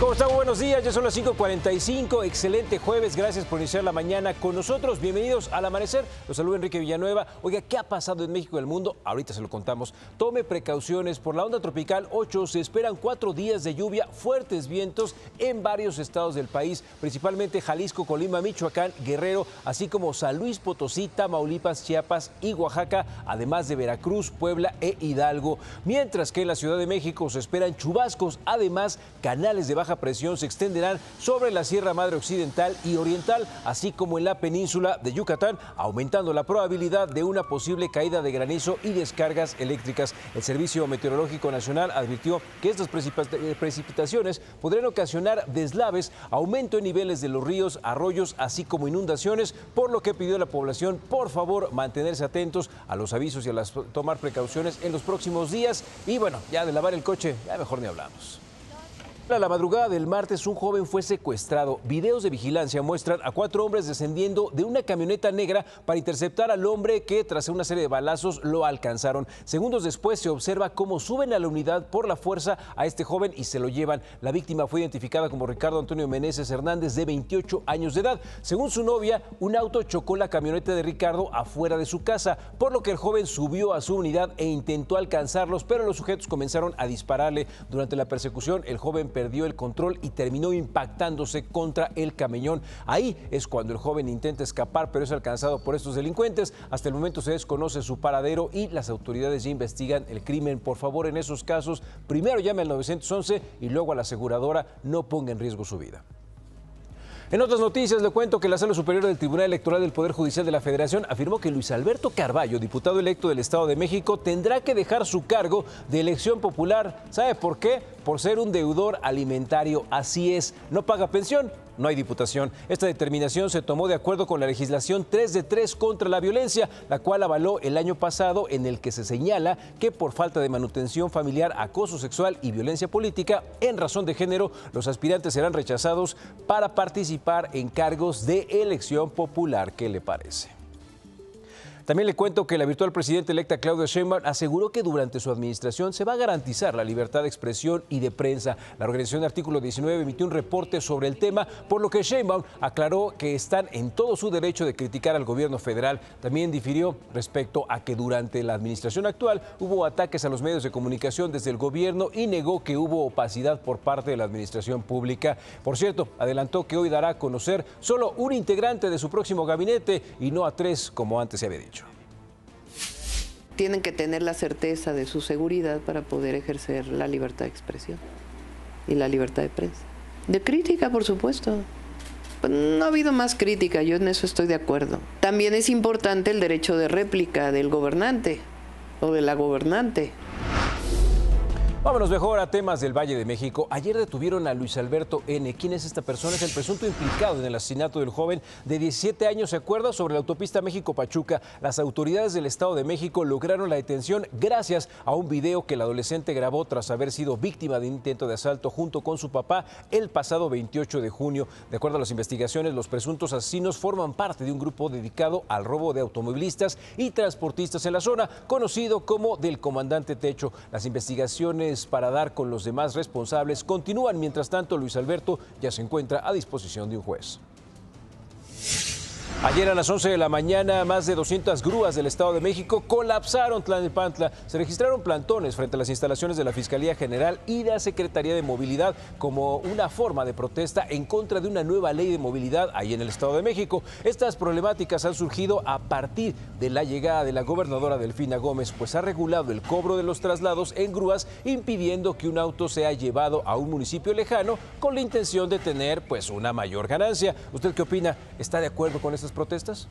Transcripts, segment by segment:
¿Cómo están? Buenos días, ya son las 5:45, excelente jueves, gracias por iniciar la mañana con nosotros, bienvenidos al Amanecer, los saluda Enrique Villanueva. Oiga, ¿qué ha pasado en México y el mundo? Ahorita se lo contamos. Tome precauciones, por la onda tropical 8 se esperan 4 días de lluvia, fuertes vientos en varios estados del país, principalmente Jalisco, Colima, Michoacán, Guerrero, así como San Luis Potosí, Tamaulipas, Chiapas y Oaxaca, además de Veracruz, Puebla e Hidalgo. Mientras que en la Ciudad de México se esperan chubascos, además canales de baja presión se extenderán sobre la Sierra Madre Occidental y Oriental, así como en la península de Yucatán, aumentando la probabilidad de una posible caída de granizo y descargas eléctricas. El Servicio Meteorológico Nacional advirtió que estas precipitaciones podrían ocasionar deslaves, aumento en niveles de los ríos, arroyos, así como inundaciones, por lo que pidió a la población, por favor, mantenerse atentos a los avisos y a tomar precauciones en los próximos días. Y bueno, ya de lavar el coche, ya mejor ni hablamos. A la madrugada del martes, un joven fue secuestrado. Videos de vigilancia muestran a 4 hombres descendiendo de una camioneta negra para interceptar al hombre que, tras una serie de balazos, lo alcanzaron. Segundos después, se observa cómo suben a la unidad por la fuerza a este joven y se lo llevan. La víctima fue identificada como Ricardo Antonio Meneses Hernández, de 28 años de edad. Según su novia, un auto chocó la camioneta de Ricardo afuera de su casa, por lo que el joven subió a su unidad e intentó alcanzarlos, pero los sujetos comenzaron a dispararle. Durante la persecución, el joven perdió el control y terminó impactándose contra el camión. Ahí es cuando el joven intenta escapar, pero es alcanzado por estos delincuentes. Hasta el momento se desconoce su paradero y las autoridades ya investigan el crimen. Por favor, en esos casos, primero llame al 911 y luego a la aseguradora, no ponga en riesgo su vida. En otras noticias, le cuento que la Sala Superior del Tribunal Electoral del Poder Judicial de la Federación afirmó que Luis Alberto Carballo, diputado electo del Estado de México, tendrá que dejar su cargo de elección popular. ¿Sabe por qué? Por ser un deudor alimentario. Así es, no paga pensión, no hay diputación. Esta determinación se tomó de acuerdo con la legislación 3 de 3 contra la violencia, la cual avaló el año pasado, en el que se señala que por falta de manutención familiar, acoso sexual y violencia política en razón de género, los aspirantes serán rechazados para participar en cargos de elección popular. ¿Qué le parece? También le cuento que la virtual presidenta electa Claudia Sheinbaum aseguró que durante su administración se va a garantizar la libertad de expresión y de prensa. La organización de Artículo 19 emitió un reporte sobre el tema, por lo que Sheinbaum aclaró que están en todo su derecho de criticar al gobierno federal. También difirió respecto a que durante la administración actual hubo ataques a los medios de comunicación desde el gobierno y negó que hubo opacidad por parte de la administración pública. Por cierto, adelantó que hoy dará a conocer solo un integrante de su próximo gabinete y no a 3, como antes se había dicho. Tienen que tener la certeza de su seguridad para poder ejercer la libertad de expresión y la libertad de prensa. De crítica, por supuesto. No ha habido más crítica, yo en eso estoy de acuerdo. También es importante el derecho de réplica del gobernante o de la gobernante. Vámonos mejor a temas del Valle de México. Ayer detuvieron a Luis Alberto N. ¿Quién es esta persona? Es el presunto implicado en el asesinato del joven de 17 años, ¿se acuerda? Sobre la autopista México-Pachuca. Las autoridades del Estado de México lograron la detención gracias a un video que el adolescente grabó tras haber sido víctima de un intento de asalto junto con su papá el pasado 28 de junio. De acuerdo a las investigaciones, los presuntos asesinos forman parte de un grupo dedicado al robo de automovilistas y transportistas en la zona, conocido como del Comandante Techo. Las investigaciones para dar con los demás responsables continúan. Mientras tanto, Luis Alberto ya se encuentra a disposición de un juez. Ayer a las 11 de la mañana, más de 200 grúas del Estado de México colapsaron Tlalnepantla. Se registraron plantones frente a las instalaciones de la Fiscalía General y la Secretaría de Movilidad como una forma de protesta en contra de una nueva ley de movilidad ahí en el Estado de México. Estas problemáticas han surgido a partir de la llegada de la gobernadora Delfina Gómez, pues ha regulado el cobro de los traslados en grúas, impidiendo que un auto sea llevado a un municipio lejano con la intención de tener pues una mayor ganancia. ¿Usted qué opina? ¿Está de acuerdo con estas protestas?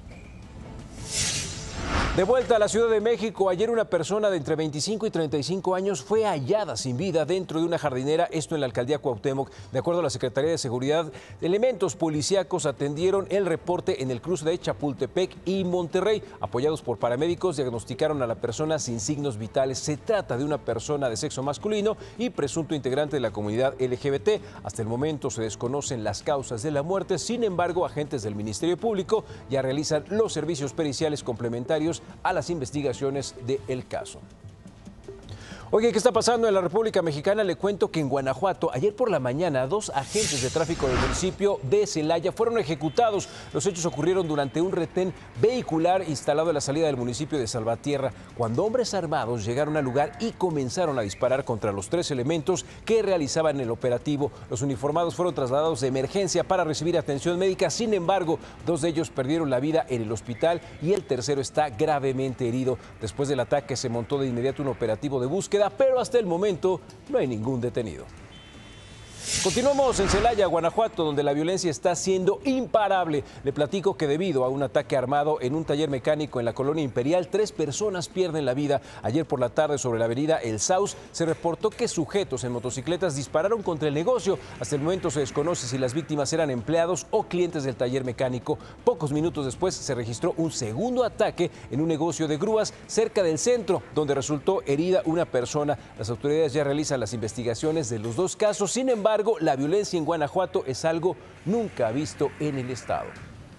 De vuelta a la Ciudad de México, ayer una persona de entre 25 y 35 años fue hallada sin vida dentro de una jardinera, esto en la alcaldía Cuauhtémoc. De acuerdo a la Secretaría de Seguridad, elementos policíacos atendieron el reporte en el cruce de Chapultepec y Monterrey. Apoyados por paramédicos, diagnosticaron a la persona sin signos vitales. Se trata de una persona de sexo masculino y presunto integrante de la comunidad LGBT. Hasta el momento se desconocen las causas de la muerte. Sin embargo, agentes del Ministerio Público ya realizan los servicios periciales complementarios a las investigaciones del caso. Oye, ¿qué está pasando en la República Mexicana? Le cuento que en Guanajuato, ayer por la mañana, 2 agentes de tráfico del municipio de Celaya fueron ejecutados. Los hechos ocurrieron durante un retén vehicular instalado en la salida del municipio de Salvatierra, cuando hombres armados llegaron al lugar y comenzaron a disparar contra los 3 elementos que realizaban el operativo. Los uniformados fueron trasladados de emergencia para recibir atención médica. Sin embargo, 2 de ellos perdieron la vida en el hospital y el tercero está gravemente herido. Después del ataque se montó de inmediato un operativo de búsqueda, pero hasta el momento no hay ningún detenido. Continuamos en Celaya, Guanajuato, donde la violencia está siendo imparable. Le platico que debido a un ataque armado en un taller mecánico en la colonia Imperial, 3 personas pierden la vida. Ayer por la tarde, sobre la avenida El Saus, se reportó que sujetos en motocicletas dispararon contra el negocio. Hasta el momento se desconoce si las víctimas eran empleados o clientes del taller mecánico. Pocos minutos después se registró un segundo ataque en un negocio de grúas cerca del centro, donde resultó herida una persona. Las autoridades ya realizan las investigaciones de los 2 casos. Sin embargo, la violencia en Guanajuato es algo nunca visto en el estado.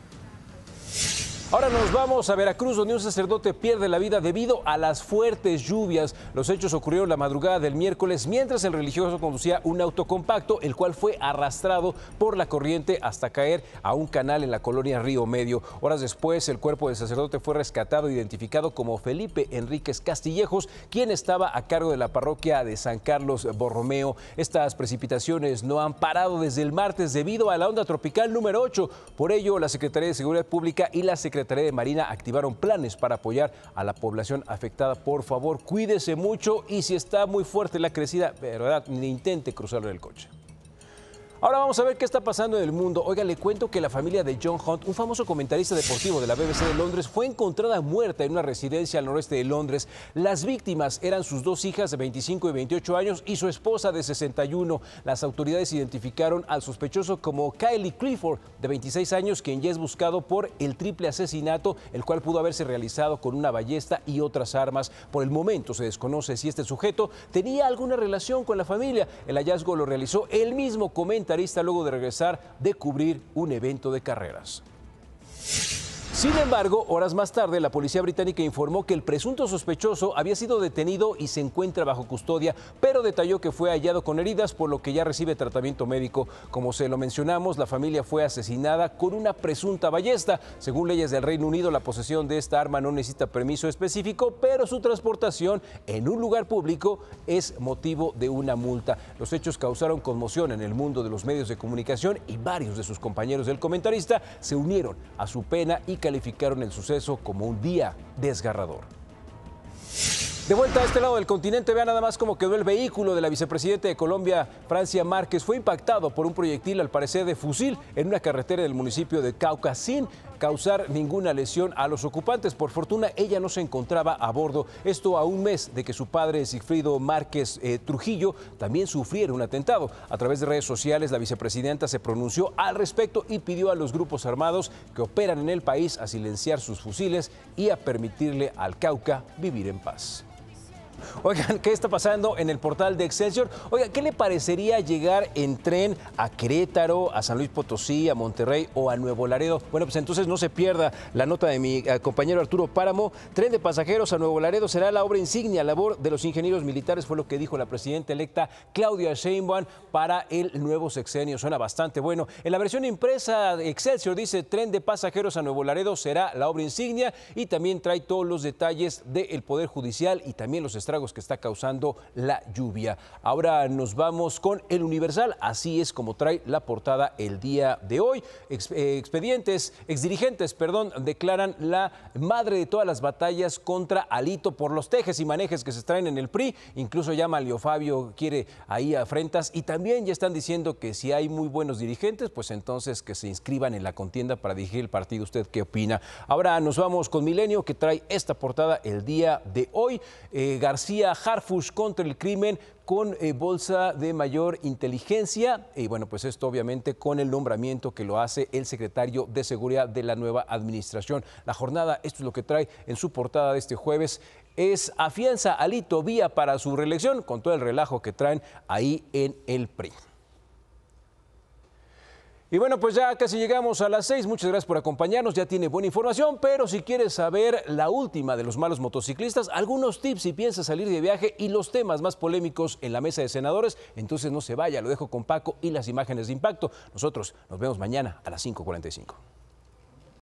Ahora nos vamos a Veracruz, donde un sacerdote pierde la vida debido a las fuertes lluvias. Los hechos ocurrieron la madrugada del miércoles mientras el religioso conducía un auto compacto, el cual fue arrastrado por la corriente hasta caer a un canal en la colonia Río Medio. Horas después, el cuerpo del sacerdote fue rescatado e identificado como Felipe Enríquez Castillejos, quien estaba a cargo de la parroquia de San Carlos Borromeo. Estas precipitaciones no han parado desde el martes debido a la onda tropical número 8. Por ello, la Secretaría de Seguridad Pública y la Secretaría de Marina activaron planes para apoyar a la población afectada. Por favor, cuídese mucho y si está muy fuerte la crecida, de verdad, ni intente cruzarle el coche. Ahora vamos a ver qué está pasando en el mundo. Oiga, le cuento que la familia de John Hunt, un famoso comentarista deportivo de la BBC de Londres, fue encontrada muerta en una residencia al noreste de Londres. Las víctimas eran sus 2 hijas de 25 y 28 años y su esposa de 61. Las autoridades identificaron al sospechoso como Kylie Clifford, de 26 años, quien ya es buscado por el triple asesinato, el cual pudo haberse realizado con una ballesta y otras armas. Por el momento se desconoce si este sujeto tenía alguna relación con la familia. El hallazgo lo realizó el mismo comentarista luego de regresar de cubrir un evento de carreras. Sin embargo, horas más tarde, la policía británica informó que el presunto sospechoso había sido detenido y se encuentra bajo custodia, pero detalló que fue hallado con heridas, por lo que ya recibe tratamiento médico. Como se lo mencionamos, la familia fue asesinada con una presunta ballesta. Según leyes del Reino Unido, la posesión de esta arma no necesita permiso específico, pero su transportación en un lugar público es motivo de una multa. Los hechos causaron conmoción en el mundo de los medios de comunicación y varios de sus compañeros del comentarista se unieron a su pena y calificaron el suceso como un día desgarrador. De vuelta a este lado del continente, vean nada más cómo quedó el vehículo de la vicepresidenta de Colombia, Francia Márquez. Fue impactado por un proyectil, al parecer de fusil, en una carretera del municipio de Cauca, sin causar ninguna lesión a los ocupantes. Por fortuna, ella no se encontraba a bordo. Esto a un mes de que su padre, Sigfrido Márquez Trujillo, también sufriera un atentado. A través de redes sociales, la vicepresidenta se pronunció al respecto y pidió a los grupos armados que operan en el país a silenciar sus fusiles y a permitirle al Cauca vivir en paz. Oigan, ¿qué está pasando en el portal de Excelsior? Oiga, ¿qué le parecería llegar en tren a Querétaro, a San Luis Potosí, a Monterrey o a Nuevo Laredo? Bueno, pues entonces no se pierda la nota de mi compañero Arturo Páramo. Tren de pasajeros a Nuevo Laredo será la obra insignia, labor de los ingenieros militares, fue lo que dijo la presidenta electa Claudia Sheinbaum para el nuevo sexenio. Suena bastante bueno. En la versión impresa de Excelsior dice: tren de pasajeros a Nuevo Laredo será la obra insignia, y también trae todos los detalles del Poder Judicial y también los estragos que está causando la lluvia. Ahora nos vamos con El Universal, así es como trae la portada el día de hoy. Exdirigentes, declaran la madre de todas las batallas contra Alito por los tejes y manejes que se traen en el PRI. Incluso ya Manlio Fabio quiere ahí afrentas, y también ya están diciendo que si hay muy buenos dirigentes, pues entonces que se inscriban en la contienda para dirigir el partido. ¿Usted qué opina? Ahora nos vamos con Milenio, que trae esta portada el día de hoy. García Harfuch contra el crimen con bolsa de mayor inteligencia, y bueno, pues esto obviamente con el nombramiento que lo hace el secretario de Seguridad de la nueva administración. La Jornada, esto es lo que trae en su portada de este jueves, es afianza Alito vía para su reelección, con todo el relajo que traen ahí en el PRI. Y bueno, pues ya casi llegamos a las 6. Muchas gracias por acompañarnos. Ya tiene buena información, pero si quieres saber la última de los malos motociclistas, algunos tips si piensas salir de viaje y los temas más polémicos en la mesa de senadores, entonces no se vaya. Lo dejo con Paco y las imágenes de impacto. Nosotros nos vemos mañana a las 5:45.